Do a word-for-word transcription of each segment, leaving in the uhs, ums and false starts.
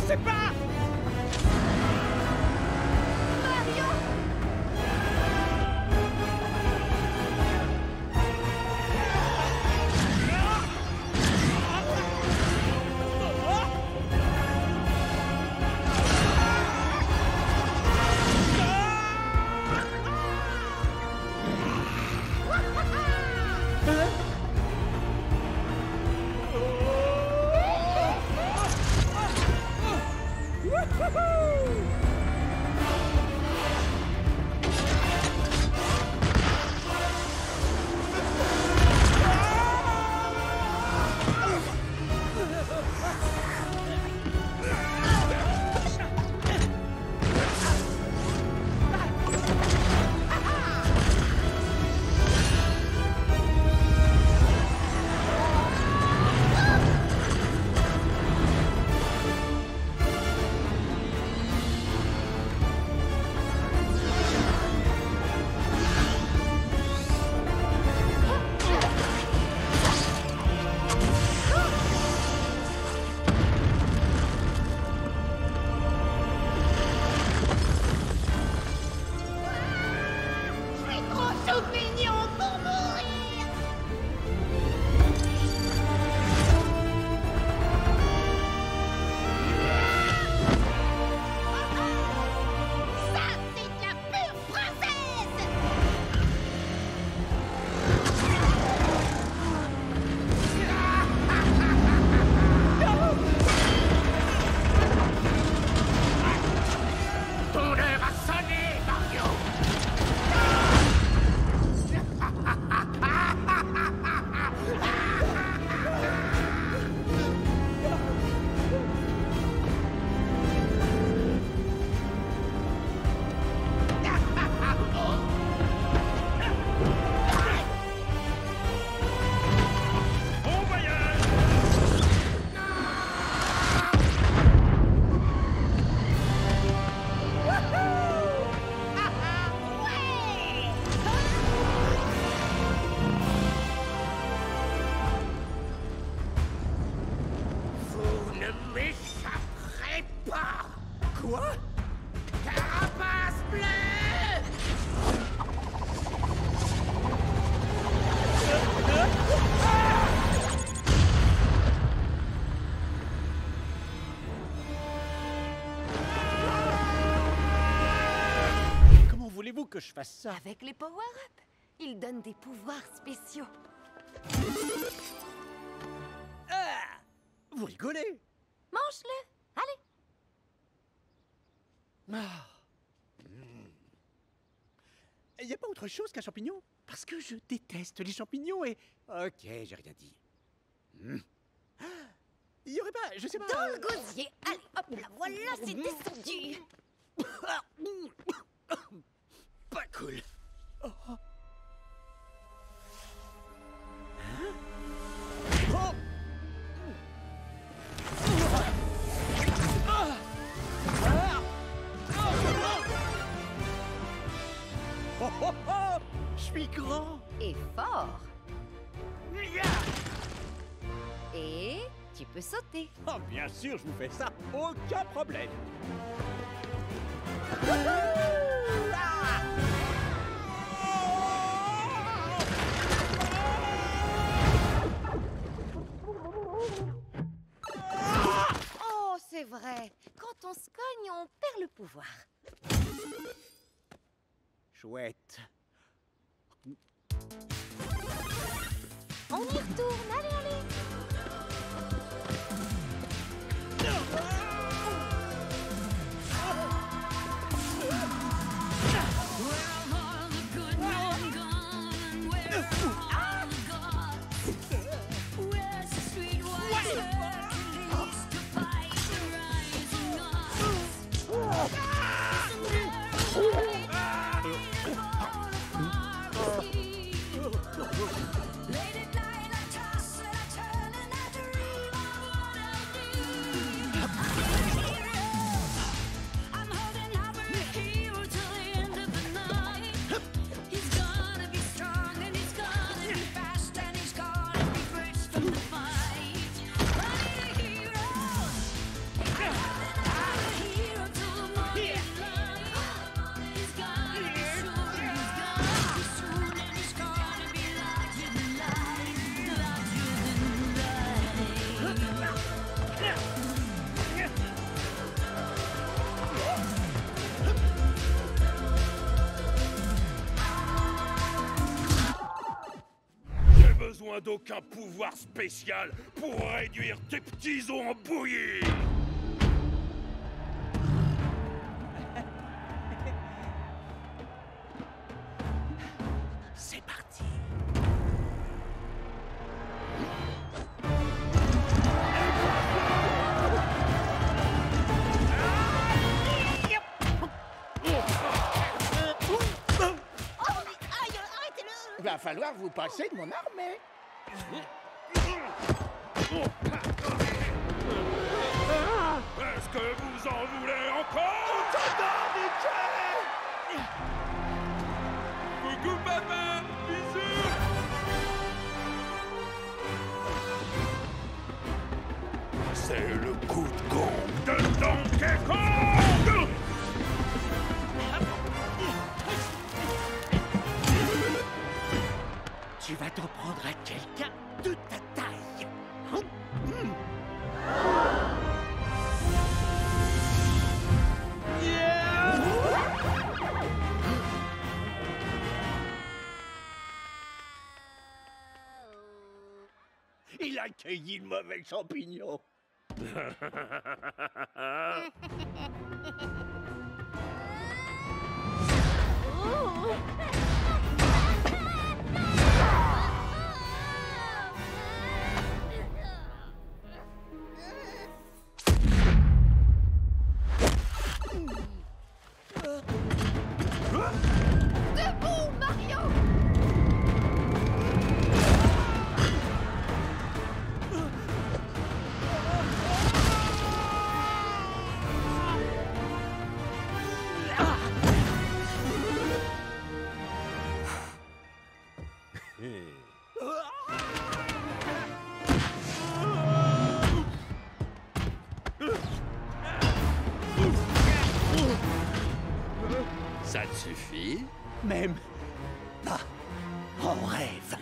sais pas. Que je fasse ça. Avec les power-up, ils donnent des pouvoirs spéciaux. Ah, vous rigolez? Mange-le. Allez. Ah. Il n'y a pas autre chose qu'un champignon? Parce que je déteste les champignons et... Ok, j'ai rien dit. Hmm. Il y aurait pas, je sais pas... Dans le gosier. Allez, hop là, voilà, c'est descendu. Pas cool. Oh. Hein? Oh. Oh, oh, oh. Je suis grand. Et fort. Et tu peux sauter. Oh, bien sûr, je vous fais ça. Aucun problème. Oh, c'est vrai. Quand on se cogne, on perd le pouvoir. Chouette. On y retourne, allez, allez. besoin d'aucun pouvoir spécial pour réduire tes petits os en bouillie. C'est parti. Va falloir vous passer de mon armée. Est-ce que vous en voulez encore? Coucou papa, bisous. C'est le coup de gong de Donkey Kong. Tu vas t'en prendre à quelqu'un de ta taille. Il a cueilli le mauvais champignon. Debout, Mario! Ça te suffit? Même pas en rêve.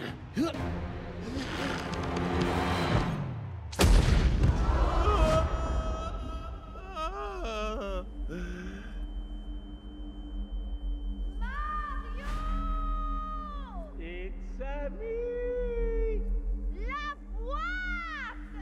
It's a me. La boîte!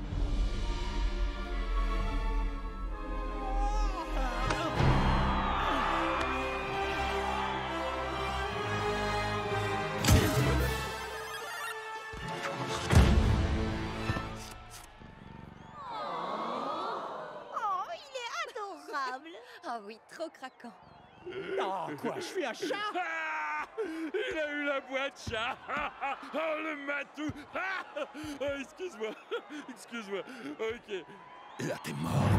Oh, il est adorable! Ah oui, trop craquant. Oh, quoi, je suis un chat? Ah, il a eu la boîte chat. Oh, le matou. Ah, oh, excuse-moi. Excuse-moi. Ok. Là, t'es mort.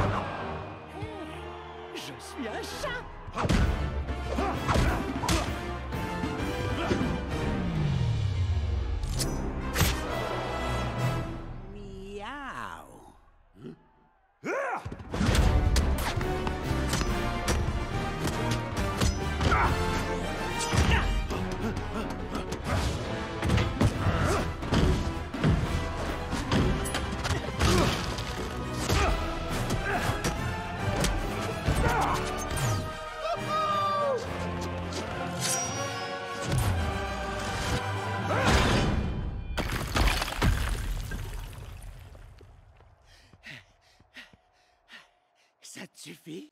Je suis un chat. Miaou. Ça te suffit?